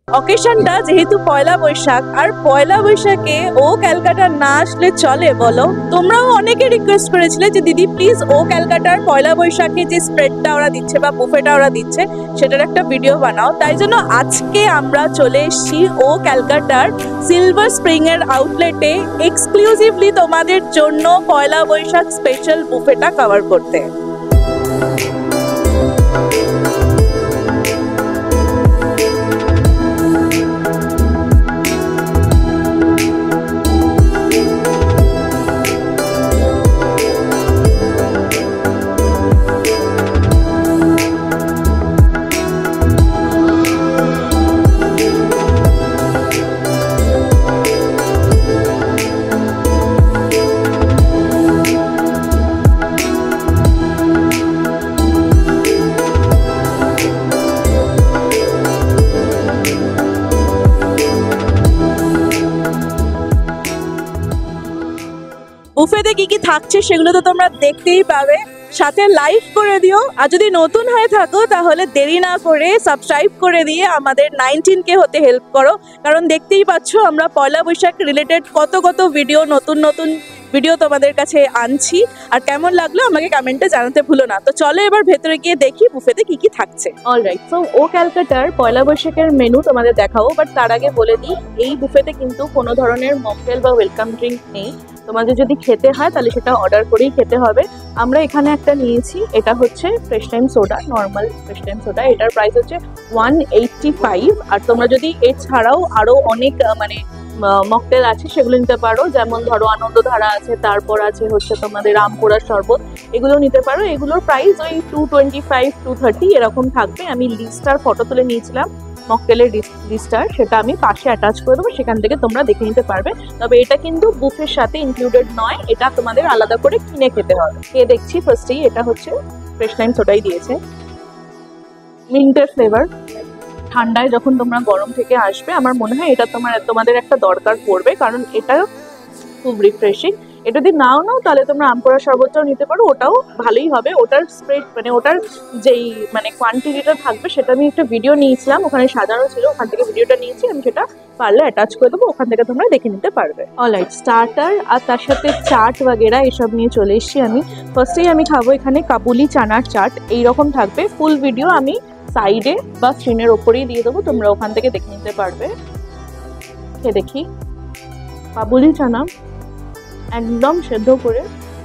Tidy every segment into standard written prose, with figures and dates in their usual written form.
অকেশনটা যেহেতু পয়লা বৈশাখ, আর পয়লা বৈশাখে ও ক্যালকাটা না আসলে চলে বলো? তোমরাও অনেকে রিকোয়েস্ট করেছিলে যে দিদি প্লিজ ও ক্যালকাটার পয়লা বৈশাখে যে স্প্রেডটা ওরা দিচ্ছে বা বুফেটা ওরা দিচ্ছে সেটার একটা ভিডিও বানাও। তাই জন্য আজকে আমরা চলে এসেছি ও ক্যালকাটার সিলভার স্প্রিং এর আউটলেটে এক্সক্লুসিভলি তোমাদের জন্য পয়লা বৈশাখ স্পেশাল বুফেটা কভার করতে। বুফেতে কি কি থাকছে সেগুলো তো তোমরা দেখতেই পাবে, সাথে লাইক করে দিও। আর যদি নতুন হয়ে থাকো তাহলে দেরি না করে সাবস্ক্রাইব করে দিয়ে আমাদের 19K হতে হেল্প করো, কারণ দেখতেই পাচ্ছ আমরা পয়লা বৈশাখ রিলেটেড কত ভিডিও, নতুন ভিডিও তোমাদের কাছে আনছি। আর কেমন লাগলো আমাকে কমেন্টে জানাতে ভুলো না। তো চলো এবার ভেতরে গিয়ে দেখি বুফেতে কি কি থাকছে। অলরাইট, সো ও ক্যালকাটার পয়লা বৈশাখের মেনু তোমাদের দেখাবো, বাট তার আগে বলে দিই এই বুফেতে কিন্তু কোনো ধরনের মকটেল বা ওয়েলকাম ড্রিঙ্ক নেই। তোমাদের যদি খেতে হয় তাহলে সেটা অর্ডার করেই খেতে হবে। আমরা এখানে একটা নিয়েছি, এটা হচ্ছে fresh time soda, normal fresh time soda. এটার প্রাইস হচ্ছে 185। আর তোমরা যদি এছাড়াও আরো অনেক মকটেল আছে সেগুলো নিতে পারো, যেমন ধরো আনন্দধারা আছে, তারপর আছে হচ্ছে তোমাদের রামপুরার শরবত, এগুলো নিতে পারো। এগুলোর প্রাইস ওই 225 230 এরকম থাকবে। আমি লিস্টার ফটো তুলে নিয়েছিলাম, মকটেলের লিস্টার, সেটা আমি পাশে অ্যাটাচ করে দেবো, সেখান থেকে তোমরা দেখে নিতে পারবে। তবে এটা কিন্তু বুফের সাথে ইনক্লুডেড নয়, এটা তোমাদের আলাদা করে কিনে খেতে হবে। খেয়ে দেখছি ফার্স্টেই, এটা হচ্ছে ফ্রেশ টাইম সোডাই দিয়েছে, মিন্টের ফ্লেভার। ঠান্ডায় যখন তোমরা গরম থেকে আসবে আমার মনে হয় এটা তোমাদের একটা দরকার পড়বে, কারণ এটা খুব রিফ্রেশিং। এটা যদি নাও তাহলে তোমরা আমপোড়া শরবতটাও নিতে পারো, ওটাও ভালোই হবে। ওটার স্প্রেড ওটার যেই কোয়ান্টিটিটা থাকবে সেটা আমি একটা ভিডিও নিয়েছিলাম, ওখানে সাজানো ছিল, ওখান থেকে ভিডিওটা নিয়েছি আমি, সেটা পারলে অ্যাটাচ করে দেবো, ওখান থেকে তোমরা দেখে নিতে পারবে। অলরাইট, স্টার্টার আর তার সাথে চাট বাগেরা এসব নিয়ে চলে এসেছি আমি। ফার্স্টেই আমি খাবো এখানে কাবুলি চানার চাট, এইরকম থাকবে। ফুল ভিডিও আমি সাইডে বা স্ক্রিনের ওপরেই দিয়ে দেবো, তোমরা ওখান থেকে দেখে নিতে পারবে। খেয়ে দেখি, কাবুলি চানা একদম সেদ্ধ করে,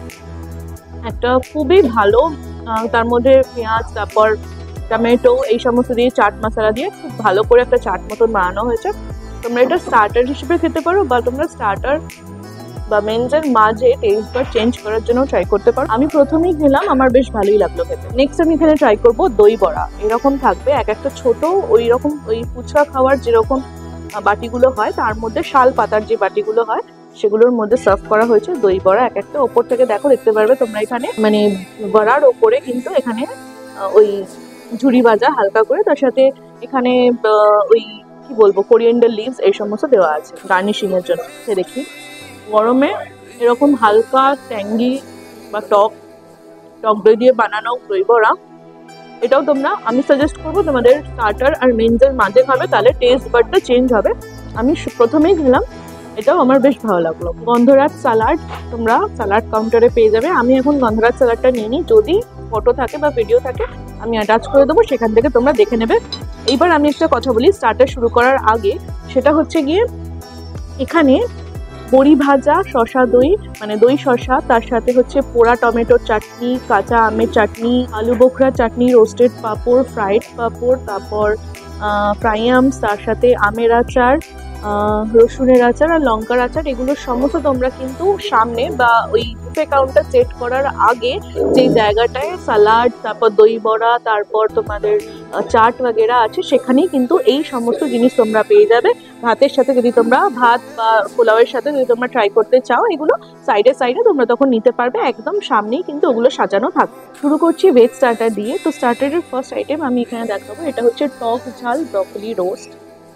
একটা খুবই ভালো, তার মধ্যে পেঁয়াজ, তারপর টমেটো, এই সমস্ত দিয়ে চাট মশলা দিয়ে খুব ভালো করে একটা চাট মতন বানানো হয়েছে। তোমরা এটা স্টার্টার হিসেবে খেতে পারো, বা তোমরা স্টার্টার বা মেনজের মাঝে টেস্ট বার চেঞ্জ করার জন্য ট্রাই করতে পারো। আমি প্রথমেই খেলাম, আমার বেশ ভালোই লাগলো খেতে। নেক্সট আমি এখানে ট্রাই করবো দই বড়া। এরকম থাকবে এক একটা ছোট, ওই রকম ওই ফুচকা খাওয়ার যেরকম বাটিগুলো হয় তার মধ্যে শাল পাতার যে বাটিগুলো হয় সেগুলোর মধ্যে সার্ভ করা হয়েছে দই বড়া এক একটা। ওপর থেকে দেখো, দেখতে পারবে তোমরা এখানে বড়ার ওপরে কিন্তু এখানে ওই ঝুড়ি ভাজা হালকা করে, তার সাথে এখানে ওই কি বলবো কোরিয়েন্ডার লিভস এই সমস্ত দেওয়া আছে গার্নিশিং এর জন্য। দেখি, গরমে এরকম হালকা ট্যাঙ্গি বা টক দই দিয়ে বানানো দই বড়া, এটাও তোমরা, আমি সাজেস্ট করবো তোমাদের স্টার্টার আর মেনজের মাঝে খাবে, তাহলে টেস্ট বারটা চেঞ্জ হবে। আমি প্রথমেই খেলাম, এটাও আমার বেশ ভালো লাগলো। গন্ধরাজ সালাড তোমরা সালাড কাউন্টারে পেয়ে যাবে। আমি এখন গন্ধরাজ সালাডটা নিয়ে নিই, যদি ফটো থাকে বা ভিডিও থাকে আমি অ্যাটাচ করে দেবো, সেখান থেকে তোমরা দেখে নেবে। এইবার আমি একটা কথা বলি স্টার্টার শুরু করার আগে, সেটা হচ্ছে গিয়ে এখানে বড়ি ভাজা, শশা দই দই শশা, তার সাথে হচ্ছে পোড়া টমেটোর চাটনি, কাঁচা আমের চাটনি, আলু বোখরা চাটনি, রোস্টেড পাঁপড়, ফ্রাইড পাঁপড়, তারপর ফ্রাই আমস, তার সাথে আমের আচার, রসুনের আচার আর লঙ্কার আচার, এগুলো সমস্ত তোমরা কিন্তু সামনে বা ওই বুফে কাউন্টার সেট করার আগে যে জায়গাটায় সালাড, তারপর দই বড়া, তারপর তোমাদের চাট বাগেরা আছে, সেখানেই কিন্তু এই সমস্ত জিনিস তোমরা পেয়ে যাবে। ভাতের সাথে যদি তোমরা ভাত বা পোলাওয়ের সাথে যদি তোমরা ট্রাই করতে চাও, এগুলো সাইডে তোমরা তখন নিতে পারবে, একদম সামনেই কিন্তু ওগুলো সাজানো থাকবে। শুরু করছি ভেজ স্টার্টার দিয়ে। তো স্টার্টারের ফার্স্ট আইটেম আমি এখানে দেখাবো, এটা হচ্ছে টক ঝাল ব্রকলি রোস্ট।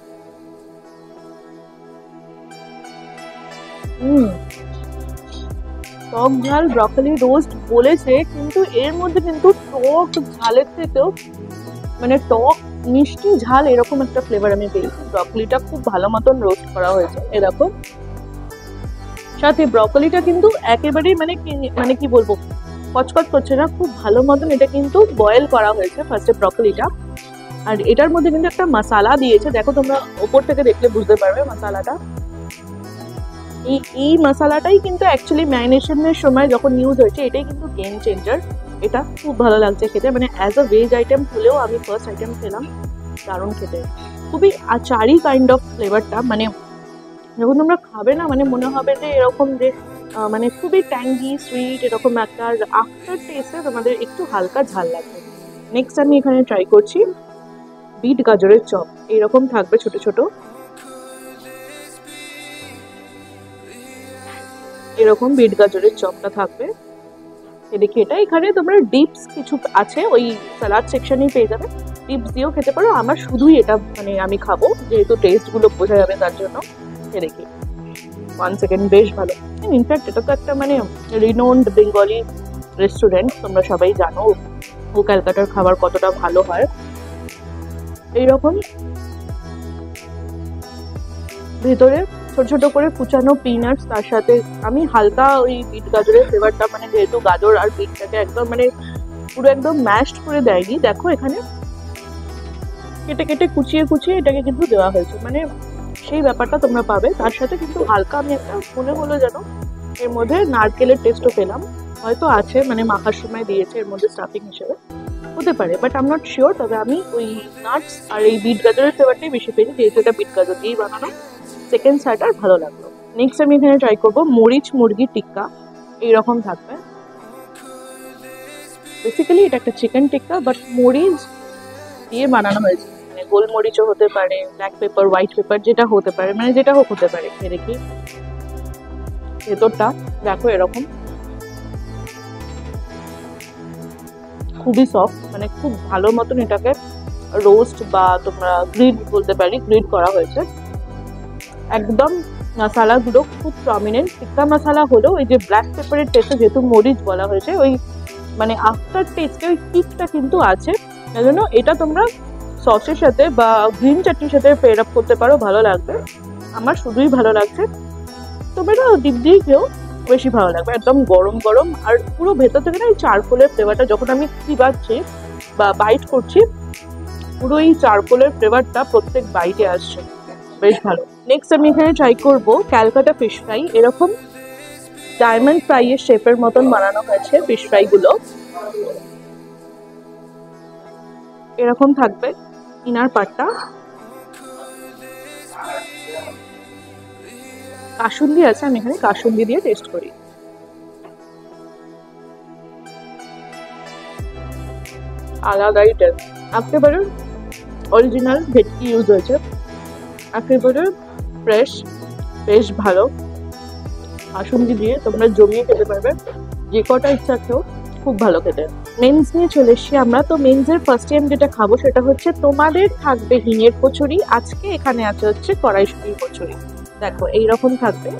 টক ঝাল ব্রকলি রোস্ট বলেছে, কিন্তু এর মধ্যে কিন্তু টক ঝালের থেকেও টক মিষ্টি ঝাল এরকম একটা ফ্লেভার আমি পেয়েছি। ব্রকলিটা খুব ভালো মতন রোস্ট করা হয়েছে এরকম। সাথে ব্রকলিটা কিন্তু একেবারেই মানে কি বলবো, কচকচ করছে না, খুব ভালো মতন এটা কিন্তু বয়েল করা হয়েছে ফার্স্টে ব্রকলিটা। আর এটার মধ্যে কিন্তু একটা মশলা দিয়েছে, দেখো তোমরা ওপর থেকে দেখলে বুঝতে পারবে মশলাটা। এই মশলাটাই কিন্তু অ্যাকচুয়ালি ম্যারিনেশনের সময় যখন ইউজ হয়েছে এটাই কিন্তু গেম চেঞ্জার। এটা খুব ভালো লাগছে খেতে, মানে অ্যাজ আ ভেজ আইটেম হলেও আমি ফার্স্ট আইটেম খেলাম, দারুণ খেতে, খুবই আচারি কাইন্ড অফ ফ্লেভারটা। মানে যখন তোমরা খাবে না মানে মনে হবে যে এরকম যে মানে খুবই ট্যাঙ্গি সুইট এরকম একটা, আর আফটার টেস্টে তোমাদের একটু হালকা ঝাল লাগবে। নেক্সট আমি এখানে ট্রাই করছি বিট গাজরের চপ, এরকম থাকবে ছোট ছোট, এরকম বিট গাজরের চপটা থাকবে। দেখি এটা এখানে তোমরা ডিপস কিছু আছে, ওই স্যালাড সেকশনেই পেয়ে যাবে, ডিপস দিয়েও খেতে পারো। আমার শুধুই এটা মানে আমি খাবো যেহেতু টেস্ট গুলো বোঝা যাবে তার জন্য। দেখি 1 সেকেন্ড, বেশ ভালো। ইনফ্যাক্ট এটা তো একটা মানে রিনোন্ড বেঙ্গলি রেস্টুরেন্ট, তোমরা সবাই জানো ও ক্যালকাটার খাবার কতটা ভালো হয়। এইরকম ভেতরে ছোট ছোট করে কুচানো পিনাটস, তার সাথে আমি হালকা ওই বিট গাজরের ফ্লেভারটা, মানে যেহেতু গাজর আর বিটটাকে একদম মানে পুরো একদম ম্যাশড করে দেয়নি, দেখো এখানে কেটে কেটে কুচিয়ে কুচিয়ে এটাকে কিন্তু দেওয়া হয়েছে, মানে সেই ব্যাপারটা তোমরা পাবে। তার সাথে কিন্তু হালকা আমি একটা মনে হলো যেন এর মধ্যে নারকেলের টেস্টও পেলাম, হয়তো আছে মানে মাখার সময় দিয়েছে এর মধ্যে স্টাফিং হিসেবে, হতে পারে, but I am not sure. তবে আমি ওই নাটস আর এই বিট গাজরের ফ্লেভারটাই বেশি পেয়েছি, যেহেতু এটা বিট গাজর দিয়েই বানানো। সেকেন্ড স্টার্টার ভালো লাগলো। নেক্সট আমি এখানে ট্রাই করবো মরিচ মুরগি টিক্কা, এইরকম থাকবে। বেসিক্যালি এটা একটা চিকেন টিক্কা, বাট মরিচ দিয়ে বানানো হয়েছে, মানে গোলমরিচও হতে পারে, ব্ল্যাক পেপার, হোয়াইট পেপার, যেটা হতে পারে, মানে যেটা হোক হতে পারে। খেয়ে দেখি ভেতরটা, দেখো এরকম খুবই সফট, মানে খুব ভালো মতন এটাকে রোস্ট বা তোমরা গ্রিড বলতে পারি, গ্রিড করা হয়েছে। একদম মশলাগুলো খুব প্রমিনেন্ট, টিক্কা মশলা হলেও ওই যে ব্ল্যাক পেপারের টেস্টে যেহেতু মরিচ বলা হয়েছে, ওই মানে আফটার টেস্টে ওই কিকটা কিন্তু আছে। এই জন্য এটা তোমরা সসের সাথে বা গ্রিন চাটনির সাথে পেয়ার আপ করতে পারো, ভালো লাগবে। আমার শুধুই ভালো লাগছে, তবে এটা ডিপ দিয়ে খেয়েও বেশি ভালো লাগবে, একদম গরম গরম। আর পুরো ভেতর থেকে না এই চারকোলের ফ্লেভারটা, যখন আমি চিবাচ্ছি বা বাইট করছি, পুরো এই চারকোলের ফ্লেভারটা প্রত্যেক বাইটে আসছে, বেশ ভালো। নেক্সট আমি এখানে ট্রাই করবো ক্যালকাটা ফিশ ফ্রাই, এরকম ডায়মন্ড ফ্রাই এর শেপের মতন বানানো হয়েছে ফিশ ফ্রাই গুলো, এরকম থাকবে ইনার পার্টটা। কাসুন্দি আছে, আমি এখানে কাসুন্দি দিয়ে টেস্ট করি। আলাদাই টেস্ট, একেবারে অরিজিনাল ভেটকি ইউজ হয়েছে, একেবারে ফ্রেশ, বেশ ভালো। কাসুন্দি দিয়ে তোমরা জমিয়ে খেতে পারবে, যে কটা ইচ্ছা খেও, খুব ভালো খেতে। মেন্স নিয়ে চলে এসছি আমরা। তো মেন্সের ফার্স্ট টাইম যেটা খাবো সেটা হচ্ছে তোমাদের থাকবে হিঙের কচুরি, আজকে এখানে আছে হচ্ছে কড়াইশুঁটির কচুরি। দেখো এইরকম থাকবে,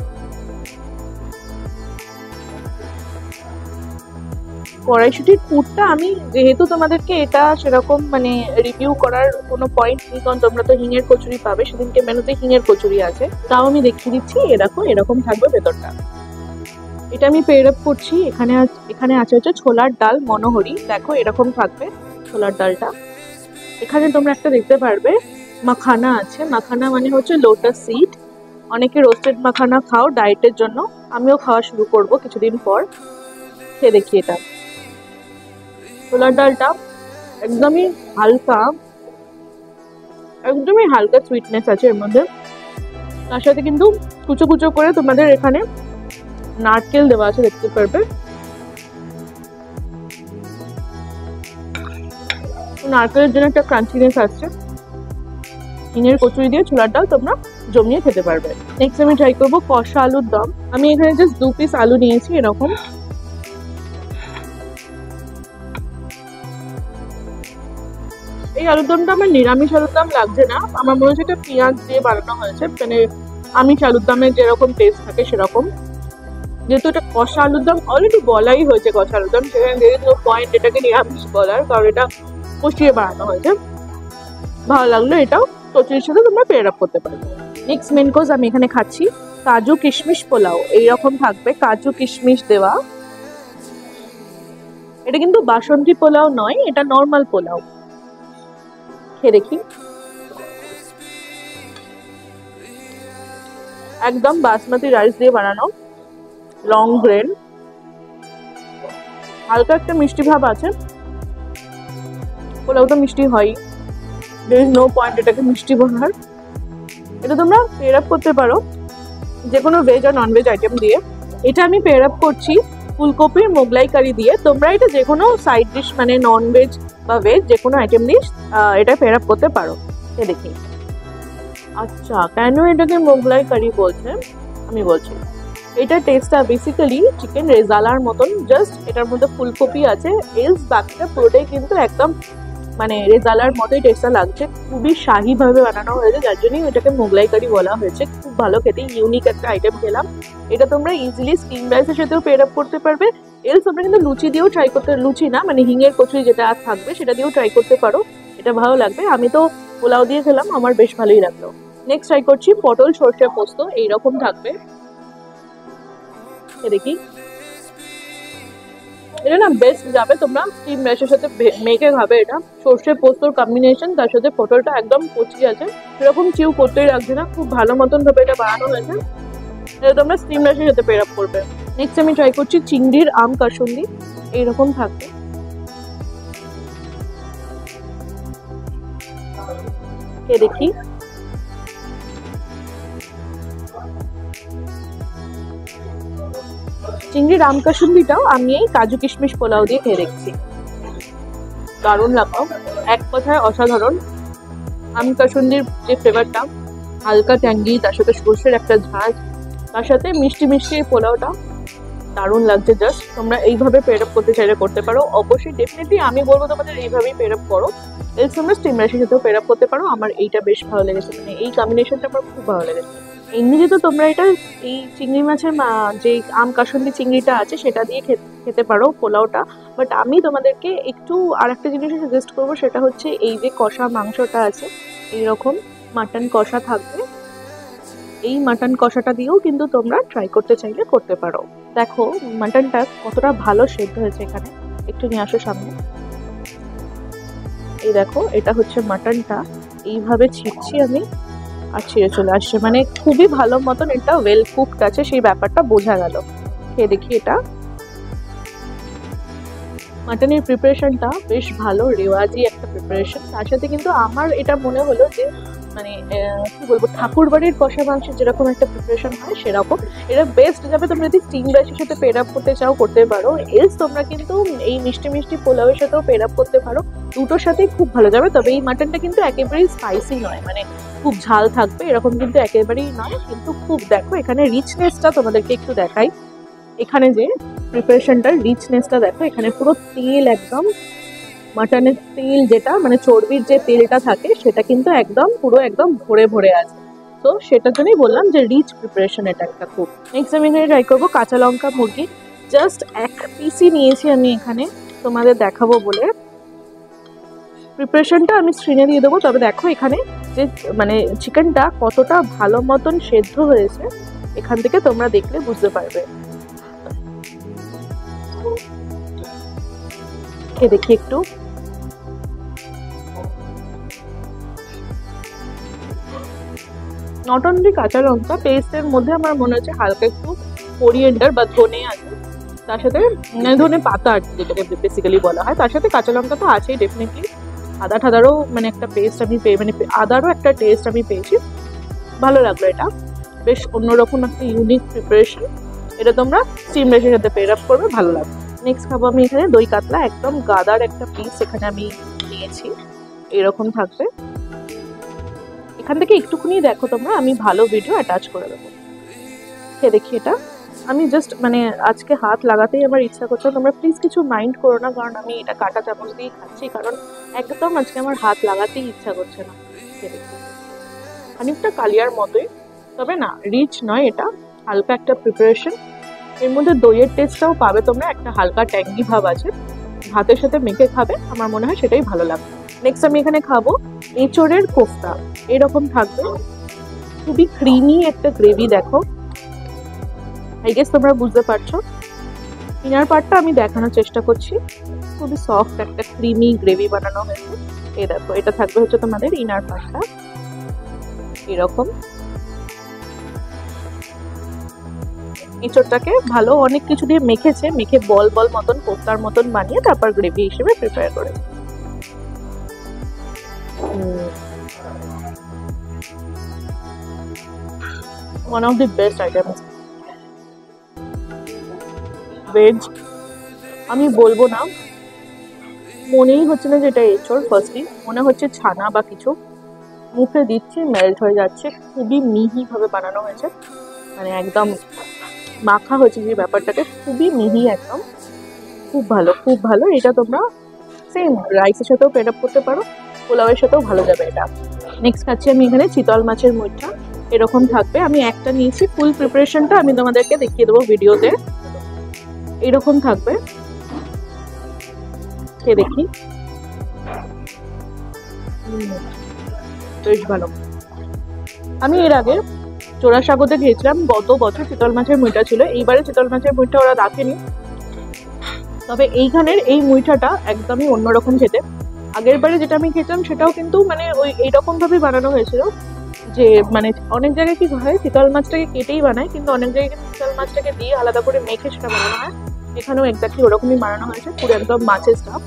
কড়াইশুঁটির পুরটা আমি যেহেতু তোমাদেরকে এটা সেরকম মানে রিভিউ করার কোনো পয়েন্ট নেই, কারণ তোমরা তো হিঙের কচুরি পাবে, সেদিনকে মেনুতে হিঙের কচুরি আছে, তাও আমি দেখিয়ে দিচ্ছি। এরকম এরকম থাকবে ভেতরটা, এটা আমি পেয়ার আপ করছি। এখানে আছে হচ্ছে ছোলার ডাল মনোহরি, দেখো এরকম থাকবে ছোলার ডালটা। এখানে তোমরা একটা দেখতে পারবে মাখানা আছে, মাখানা মানে হচ্ছে লোটাস সিড। অনেকে রোস্টেড মাখানা খাও ডায়েটের জন্য, আমিও খাওয়া শুরু করব কিছুদিন পর। খেয়ে দেখি এটা, ছোলার ডালটা একদমই হালকা সুইটনেস আছে এর মধ্যে, তার সাথে কিন্তু কুচো কুচো করে তোমাদের এখানে নারকেল দেওয়া আছে, দেখতে পারবে। নারকেলের জন্য একটা ক্রাঞ্চিনেস আসছে। হিঙের কচুরি দিয়ে ছোলার ডাল তোমরা জমিয়ে খেতে পারবে। নেক্সট আমি ট্রাই করবো কষা আলুর দম। আমি এখানে জাস্ট 2 পিস আলু নিয়েছি এরকম। এই আলুর দমটা আমার নিরামিষ আলুর দম লাগছে না, আমার মনে হচ্ছে এটা পেঁয়াজ দিয়ে বানানো হয়েছে, মানে আমিষ আলুর দমের যেরকম টেস্ট থাকে সেরকম। যেহেতু এটা কষা আলুর দম, অলরেডি বলাই হয়েছে কষা আলুর দম, সেখানে যেহেতু পয়েন্ট এটাকে নিরামিষ বলার, কারণ এটা কষিয়ে বানানো হয়েছে। ভালো লাগলো, এটাও চচড়ির সাথে তোমরা পেয়ার আপ করতে পারবে। নেক্সট মেন কোর্স আমি এখানে খাচ্ছি কাজু কিশমিশ পোলাও। এইরকম থাকবে, কাজু কিশমিশ দেওয়া। এটা কিন্তু বাসন্তী পোলাও নয়, এটা নর্মাল পোলাও। খেয়ে দেখি। একদম বাসমতি রাইস দিয়ে বানানো, লং গ্রেন, হালকা একটা মিষ্টি ভাব আছে। পোলাওটা মিষ্টি হয়, there is no point এটাকে মিষ্টি বলার। এটা তোমরা পেয়ার আপ করতে পারো যে কোনো ভেজ আর নন ভেজ আইটেম দিয়ে। এটা আমি পেয়ার আপ করছি ফুলকপির মোগলাই কারি দিয়ে। তোমরা এটা যে কোনো সাইড ডিশ মানে নন ভেজ বা ভেজ যে কোনো আইটেম দিয়ে এটা পেয়ার আপ করতে পারো। দেখি। আচ্ছা, কেন এটাকে মোগলাই কারি বলছে আমি বলছি। এটা টেস্টটা বেসিক্যালি চিকেন রেজালার মতন, জাস্ট এটার মধ্যে ফুলকপি আছে, এলস বাকিটা পুরোটাই কিন্তু একদম মানে রেজালার মতোই টেস্টটা লাগছে। খুবই শাহিভাবে বানানো হয়েছে, যার জন্যই এটাকে মোগলাই কারি বলা হয়েছে। খুব ভালো খেতে, ইউনিক একটা আইটেম খেলাম। এটা তোমরা ইজিলি স্টিম রাইসের সাথেও পেয়ার আপ করতে পারবে। এলস তোমরা কিন্তু লুচি দিয়েও ট্রাই করতে, লুচি না মানে হিঙের কচুরি যেটা থাকবে সেটা দিয়েও ট্রাই করতে পারো, এটা ভালো লাগবে। আমি তো পোলাও দিয়ে খেলাম, আমার বেশ ভালোই লাগলো। নেক্সট ট্রাই করছি পটল সর্ষে পোস্ত। এইরকম থাকবে, দেখি। এটা না বেস্ট যাবে, তোমরা স্টিম রাইসের সাথে মেখে খাবে। এটা সর্ষে পোস্তর কম্বিনেশন, তার সাথে পটলটা একদম কচি আছে, সেরকম চিউ করতেই লাগছে না, খুব ভালো মতন ভাবে এটা বানানো হয়েছে। এটা তোমরা স্টিম রাইসের সাথে পেয়ার আপ করবে। নেক্সট আমি ট্রাই করছি চিংড়ির আম কাসুন্দি। এইরকম থাকবে, দেখি। চিংড়ির আম কাসুন্দিটাও আমি এই কাজু কিশমিশ পোলাও দিয়ে খেয়ে দেখছি, দারুণ লাগলো, এক কথায় অসাধারণ। আম কাসুন্দির যে ফ্লেভারটা, হালকা ট্যাঙ্গি, তার সাথে সর্ষের একটা ঝাঁঝ, তার সাথে মিষ্টি মিষ্টি পোলাওটা দারুণ লাগছে। জাস্ট তোমরা এইভাবে পেয়ার আপ করতে চাইলে করতে পারো। অবশ্যই ডেফিনেটলি আমি বলবো তোমাদের এইভাবেই পেয়ার আপ করো। এলস তোমরা স্টিম রাইসের সাথেও পেয়ার আপ করতে পারো। আমার এইটা বেশ ভালো লেগেছে, মানে এই কম্বিনেশনটা আমার খুব ভালো লেগেছে। এমনিতে তো তোমরা এটা এই চিংড়ি মাছের যে আম কাসুন্দি চিংড়িটা আছে সেটা দিয়ে খেতে পারো পোলাওটা, বাট আমি তোমাদেরকে একটু আর একটা জিনিস সাজেস্ট করবো, সেটা হচ্ছে এই যে কষা মাংসটা আছে, এইরকম মাটন কষা থাকবে, এই মাটন কষাটা দিয়েও কিন্তু তোমরা ট্রাই করতে চাইলে করতে পারো। দেখো মাটনটা কতটা ভালো সেদ্ধ হয়েছে, এখানে একটু নিয়ে আসো সামনে। এই দেখো, এটা হচ্ছে মাটনটা, এইভাবে ছিঁড়ছি আমি আর ছিঁড়ে চলে আসছে, মানে খুবই ভালো মতন এটা ওয়েল কুকড আছে, সেই ব্যাপারটা বোঝা গেল। খেয়ে দেখি। এটা মাটনের প্রিপারেশনটা বেশ ভালো, রেওয়াজি একটা প্রিপারেশন। তার সাথে কিন্তু আমার এটা মনে হলো যে মানে কি বলবো, ঠাকুর বাড়ির কষা মাংসের যেরকম একটা প্রিপারেশন হয় সেরকম এটা বেস্ট যাবে। তোমরা যদি স্টিম রাইসের সাথে পেয়ার আপ করতে চাও করতে পারো, এলস তোমরা কিন্তু এই মিষ্টি মিষ্টি পোলাওয়ের সাথেও পেয়ার আপ করতে পারো, দুটোর সাথেই খুব ভালো যাবে। তবে এই মাটনটা কিন্তু একেবারেই স্পাইসি নয়, মানে খুব ঝাল থাকবে এরকম কিন্তু একেবারেই নয়, কিন্তু খুব দেখো এখানে রিচনেসটা তোমাদেরকে একটু দেখাই। এখানে যে প্রিপারেশনটার রিচনেসটা দেখো, এখানে পুরো তেল, একদম মাটনের তেল যেটা মানে চর্বির যে তেলটা থাকে সেটা কিন্তু একদম পুরো একদম ভরে ভরে আছে। তো সেটার জন্যই বললাম যে রিচ প্রিপারেশন এটা একটা খুব। নেক্সট আমি এখানে ট্রাই করবো কাঁচা লঙ্কা মুরগি। জাস্ট এক পিসই নিয়েছি আমি এখানে তোমাদের দেখাবো বলে। প্রিপারেশনটা আমি স্ক্রিনে দিয়ে দেবো, তবে দেখো এখানে যে মানে চিকেনটা কতটা ভালো মতন সেদ্ধ হয়েছে, এখান থেকে তোমরা দেখলে বুঝতে পারবে। খেয়ে দেখি একটু। নট অনলি কাঁচা লঙ্কা, পেস্টের মধ্যে আমার মনে হচ্ছে হালকা একটু কোরিয়েন্ডার বা ধনে আছে, তার সাথে ধনে পাতা আর যেটাকে বেসিক্যালি বলা হয়, তার সাথে কাঁচা লঙ্কা তো আছেই ডেফিনেটলি। আদা ঠাদারও মানে একটা পেস্ট আমি মানে আদারও একটা টেস্ট আমি পেয়েছি, ভালো লাগলো। এটা বেশ অন্যরকম একটা ইউনিক প্রিপারেশন, এটা তোমরা স্টিম রাইসের সাথে পেয়ার আপ করবে, ভালো লাগবে। নেক্সট খাবো আমি এখানে দই কাতলা, একদম গাদার একটা পিস এখানে আমি নিয়েছি, এরকম থাকবে। এখান থেকে একটুখানি দেখো তোমরা, আমি ভালো ভিডিও অ্যাটাচ করে দেবো। খেয়ে দেখি। এটা আমি জাস্ট মানে আজকে হাত লাগাতেই আমার ইচ্ছা করছে, তোমরা প্লিজ কিছু মাইন্ড করো না, কারণ আমি এটা কাঁটা চামচ দিয়েই খাচ্ছি, কারণ একদম আজকে আমার হাত লাগাতেই ইচ্ছা করছে না। খেয়ে দেখি। খানিকটা কালিয়ার মতোই, তবে না রিচ নয়, এটা হালকা একটা প্রিপারেশন। এর মধ্যে দইয়ের টেস্টটাও পাবে তোমরা, একটা হালকা ট্যাঙ্গি ভাব আছে, ভাতের সাথে মেখে খাবে, আমার মনে হয় সেটাই ভালো লাগবে। নেক্সট আমি এখানে খাবো এঁচড়ের কোফতা এরকম থাকবে, খুবই ক্রিমি একটা গ্রেভি। দেখো, আই গেস তোমরা বুঝতে পারছো। ইনার পার্টটা আমি দেখানোর চেষ্টা করছি, খুবই সফট একটা ক্রিমি গ্রেভি বানানো হয়েছে। এই দেখো, এটা থাকবে হচ্ছে তোমাদের ইনার পার্টটা এরকম। এঁচড়টাকে ভালো অনেক কিছু দিয়ে মেখেছে, মেখে বল বল মতন কোফতার মতন বানিয়ে তারপর গ্রেভি হিসেবে প্রিপেয়ার করে। One of the best items veg. আমি বলবো না, মনেই হচ্ছে না যেটা এঁচড়। ফার্স্টলি মনে হচ্ছে ছানা বা কিছু, মুখে দিচ্ছি মেল্ট হয়ে যাচ্ছে। খুবই মিহি ভাবে বানানো হয়েছে, মানে একদম মাখা হয়েছে যে ব্যাপারটাকে, খুবই মিহি একদম। খুব ভালো, খুব ভালো। এটা তোমরা সেম রাইসের সাথেও পেড আপ করতে পারো, পোলাওয়ের সাথেও ভালো যাবে এটা। নেক্সট খাচ্ছি আমি এখানে চিতল মাছের মুইঠা, এরকম থাকবে। আমি একটা নিয়েছি, ফুল প্রিপারেশনটা আমি তোমাদেরকে দেখিয়ে দেবো ভিডিওতে। এরকম থাকবে, খেয়ে দেখি। বেশ ভালো। আমি এর আগে জোড়াসাগরে খেয়েছিলাম, গত বছর চিতল মাছের মুইঠা ছিল। এইবারে চিতল মাছের মুইঠা ওরা রাখেনি, তবে এইখানের এই মুইঠাটা একদমই অন্যরকম খেতে। আগের বারে যেটা আমি খেতাম সেটাও কিন্তু মানে ওই এইরকম ভাবেই বানানো হয়েছিল, যে মানে অনেক জায়গায় কি হয় চিতল মাছটাকে কেটেই বানায়, কিন্তু অনেক জায়গায় কিন্তু চিতল মাছটাকে দিয়ে আলাদা করে মেখে সেটা বানানো হয়। এখানেও এক্স্যাক্টলি ওরকমই বানানো হয়েছে, পুরো একদম মাছের স্টাফ।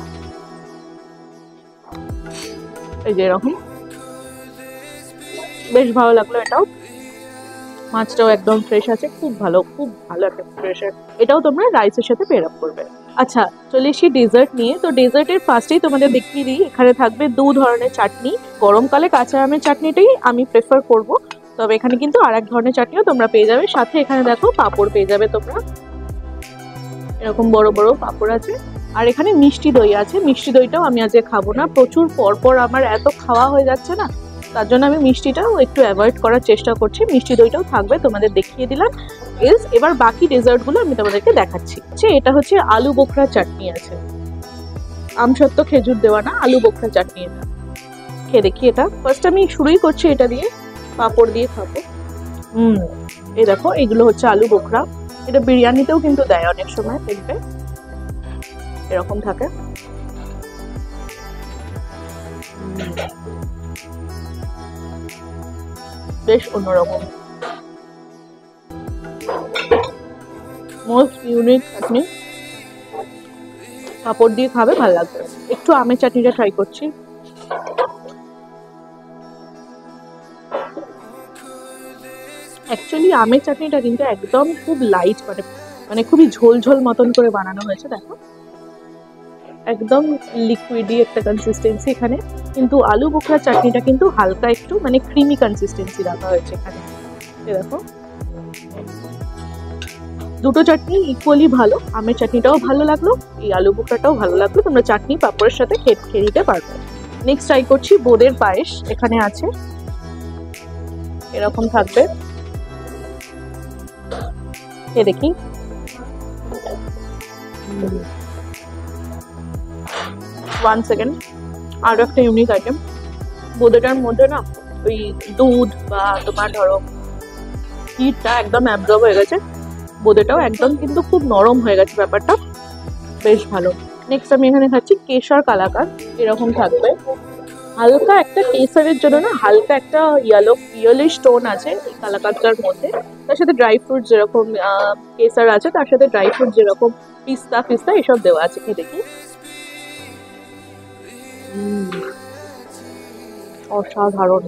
এই যে এরকম, বেশ ভালো লাগলো এটাও। মাছটাও একদম ফ্রেশ আছে, খুব ভালো, খুব ভালো একটা ফ্রেশ। এটাও তোমরা রাইসের সাথে পেয়ার আপ করবে। আচ্ছা, চলে এসি ডেজার্ট নিয়ে। তো ডেজার্টের ফার্স্টেই তোমাদের দেখিয়ে দিই, এখানে থাকবে 2 ধরনের চাটনি। গরমকালে কাঁচা আমের চাটনিটাই আমি প্রেফার করব, তবে এখানে কিন্তু আর এক ধরনের চাটনিও তোমরা পেয়ে যাবে। সাথে এখানে দেখো পাঁপড় পেয়ে যাবে তোমরা, এরকম বড় বড় পাঁপড় আছে। আর এখানে মিষ্টি দই আছে। মিষ্টি দইটাও আমি আজকে খাবো না, প্রচুর পরপর আমার এত খাওয়া হয়ে যাচ্ছে না, তার জন্য আমি মিষ্টিটাও একটু অ্যাভয়েড করার চেষ্টা করছি। মিষ্টি দইটাও থাকবে, তোমাদের দেখিয়ে দিলাম। এবার বাকি ডেজার্টগুলো আমি তোমাদেরকে দেখাচ্ছি। এটা হচ্ছে আলু বোখরা চাটনি আছে, আমসত্ত্ব খেজুর দেওয়া না, আলু বোখরা চাটনি। এটা খেয়ে দেখি। এটা ফার্স্ট আমি শুরুই করছি এটা দিয়ে, পাঁপড় দিয়ে খাবো। এই দেখো, এগুলো হচ্ছে আলু বোখরা। এটা বিরিয়ানিতেও কিন্তু দেয় অনেক সময়, দেখবে এরকম থাকে। বেশ অন্যরকম, মোস্ট ইউনিক চাটনি। পাঁপড় দিয়ে খাবে, ভালো লাগবে। একটু আমের চাটনিটা ট্রাই করছি। অ্যাকচুয়ালি আমের চাটনিটা কিন্তু একদম খুব লাইট, মানে খুবই ঝোল ঝোল মতন করে বানানো হয়েছে। দেখো, একদম লিকুইডি একটা কনসিস্টেন্সি এখানে, কিন্তু আলু বোখরা চাটনিটা কিন্তু হালকা একটু মানে ক্রিমি কনসিস্টেন্সি রাখা হয়েছে এখানে। দেখো, দুটো চাটনি ইকুয়ালি ভালো। আমের চাটনিটাও ভালো লাগলো, এই আলু বোখরাটাও ভালো লাগলো। তোমরা চাটনি পাঁপড়ের সাথে খেয়ে নিতে পারবে। নেক্সট ট্রাই করছি বোঁদের পায়েস, এখানে আছে এরকম থাকবে, খেয়ে দেখি। ওয়ান সেকেন্ড, আরো একটা ইউনিক আইটেম। বোঁদেটার মধ্যে না ওই দুধ বা তোমার ধরো ক্ষীরটা একদম অ্যাবজর্ব হয়ে গেছে, বোঁদেটাও একদম কিন্তু খুব নরম হয়ে গেছে ব্যাপারটা, বেশ ভালো। নেক্সট আমি এখানে খাচ্ছি কেশর কালাকাঁদ, এরকম থাকবে। হালকা একটা কেসারের জন্য না হালকা একটা ইয়েলোইশ টোন আছে এই কালাকাঁদটার মধ্যে। তার সাথে ড্রাই ফ্রুট যেরকম কেসার আছে, তার সাথে ড্রাই ফ্রুট যেরকম পিস্তা ফিস্তা এসব দেওয়া আছে। খেয়ে দেখি। অসাধারণ।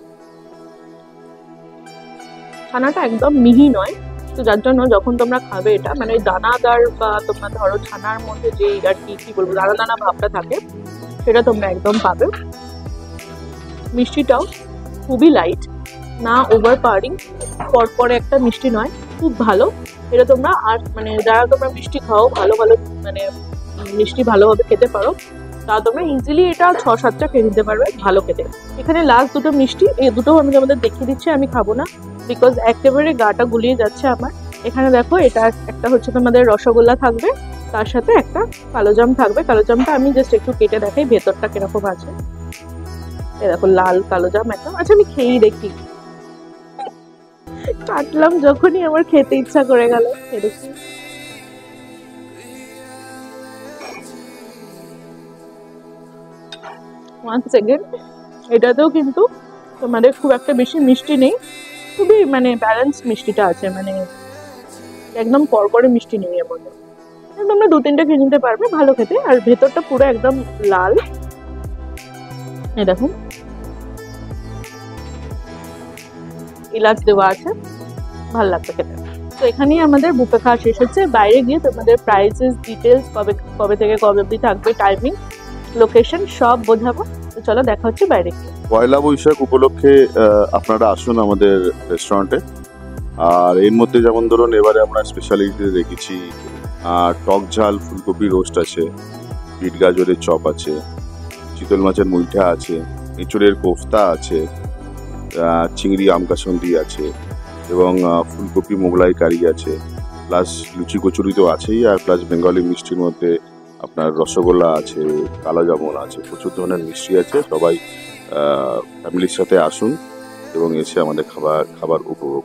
ছানাটা একদম মিহি নয়, তো যার জন্য যখন তোমরা খাবে এটা মানে দানাদার বা তোমরা ধরো ছানার মধ্যে যে আর কি বলবো দানা দানা ভাবটা থাকে সেটা তোমরা একদম পাবে। মিষ্টিটাও খুবই লাইট, না ওভার পাওয়ারিং, পরপরে একটা মিষ্টি নয়, খুব ভালো। এটা তোমরা আর মানে যারা তোমরা মিষ্টি খাও ভালো মানে মিষ্টি ভালোভাবে খেতে পারো, তা তোমরা ইজিলি এটা 6-7টা খেয়ে নিতে পারবে ভালো খেতে। এখানে লাস্ট দুটো মিষ্টি, এই দুটো আমি তোমাদের দেখিয়ে দিচ্ছি, আমি খাবো না বিকজ একেবারে গাটা গুলিয়ে যাচ্ছে আমার। এখানে দেখো, এটা একটা হচ্ছে তোমাদের রসগোল্লা থাকবে, তার সাথে একটা কালোজাম থাকবে। কালোজামটা আমি জাস্ট একটু কেটে দেখাই ভেতরটা কিরকম আছে। এই দেখো লাল কালো জাম একদম। আচ্ছা আমি খেয়েই দেখি, কাটলাম যখনই আমার খেতে ইচ্ছা করে গেল, খেয়ে দেখি। ওয়ান সেকেন্ড, এটাতেও কিন্তু তোমাদের খুব একটা বেশি মিষ্টি নেই, খুবই মানে ব্যালেন্স মিষ্টিটা আছে, মানে একদম করকরে মিষ্টি নেই এর মধ্যে। তোমরা 2-3টে খেয়ে নিতে পারবে, ভালো খেতে। আর ভেতরটা পুরো একদম লাল, এই দেখো এলাচ দেওয়া আছে, ভালো লাগবে খেতে। তো এখানেই আমাদের বুফে খাওয়া শেষ হচ্ছে। বাইরে গিয়ে তোমাদের প্রাইসেস ডিটেলস, কবে থেকে কবে অবধি থাকবে, টাইমিং, লোকেশন সব বোঝাবো। তো চলো দেখা হচ্ছে বাইরে গিয়ে। পয়লা বৈশাখ উপলক্ষে আপনারা আসুন আমাদের রেস্টুরেন্টে। আর এর মধ্যে যেমন ধরুন এবারে আমরা স্পেশালিটি রেখেছি টক ঝাল ফুলকপি রোস্ট আছে, বিট গাজরের চপ আছে, চিতল মাছের মুইঠা আছে, এঁচড়ের কোফতা আছে, চিংড়ি আমকাসন্দি আছে এবং ফুলকপি মোগলাই কারি আছে, প্লাস লুচি কচুরি তো আছেই, আর প্লাস বেঙ্গলি মিষ্টির মধ্যে আপনার রসগোল্লা আছে, কালো জামুন আছে, প্রচুর ধরনের মিষ্টি আছে। সবাই ফ্যামিলির সাথে আসুন এবং এসে আমাদের খাবার উপভোগ।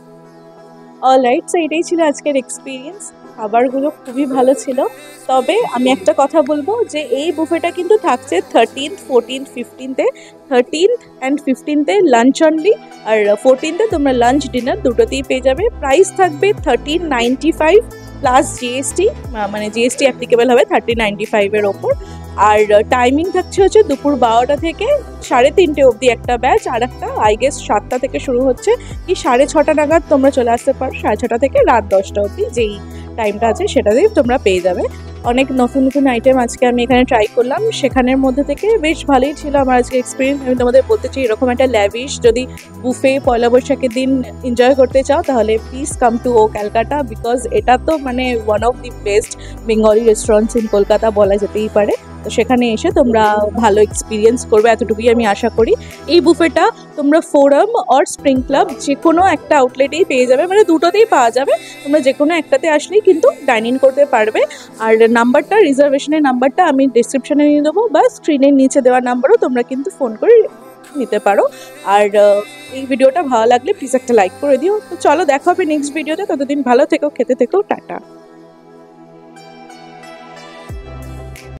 অলরাইট, সো এটাই ছিল আজকের এক্সপিরিয়েন্স। খাবারগুলো খুবই ভালো ছিল। তবে আমি একটা কথা বলবো যে এই বুফেটা কিন্তু থাকছে 13th, 14th, 15th-এ। 13th and 15th-এ লাঞ্চ অনলি, আর 14th-এ তোমরা লাঞ্চ ডিনার দুটোতেই পেয়ে যাবে। প্রাইস থাকবে 1395 প্লাস জিএসটি, মানে জিএসটি অ্যাপ্লিকেবল হবে 1395-এর ওপর। আর টাইমিং থাকছে হচ্ছে দুপুর 12টা থেকে 3:30 অবধি একটা ব্যাচ, আর একটা আই গেস 7টা থেকে শুরু হচ্ছে, কি 6:30 নাগাদ তোমরা চলে আসতে পারো। 6:30 থেকে রাত 10টা অবধি যেই টাইমটা আছে সেটাতেই তোমরা পেয়ে যাবে। অনেক নতুন নতুন আইটেম আজকে আমি এখানে ট্রাই করলাম, সেখানের মধ্যে থেকে বেশ ভালোই ছিল আমার আজকে এক্সপিরিয়েন্স। আমি তোমাদের বলতে চাই, এরকম একটা ল্যাভিশ যদি বুফে পয়লা বৈশাখের দিন এনজয় করতে চাও তাহলে please come to oh Calcutta, because এটা তো মানে one of the best Bengali restaurants in Kolkata বলা যেতেই পারে। তো সেখানে এসে তোমরা ভালো এক্সপিরিয়েন্স করবে, এতটুকুই আমি আশা করি। এই বুফেটা তোমরা ফোরাম অর স্প্রিং ক্লাব যে কোনো একটা আউটলেটেই পেয়ে যাবে, মানে দুটোতেই পাওয়া যাবে। তোমরা যে কোনো একটাতে আসলেই কিন্তু ডাইন ইন করতে পারবে। আর নাম্বারটা, রিজার্ভেশনের নাম্বারটা আমি ডিসক্রিপশনে নিয়ে দেবো, বা স্ক্রিনের নিচে দেওয়া নাম্বারও তোমরা কিন্তু ফোন করে নিতে পারো। আর এই ভিডিওটা ভালো লাগলে প্লিজ একটা লাইক করে দিও। তো চলো দেখা হবে নেক্সট ভিডিওতে, ততদিন ভালো থেকো, খেতে থেকো, টাটা।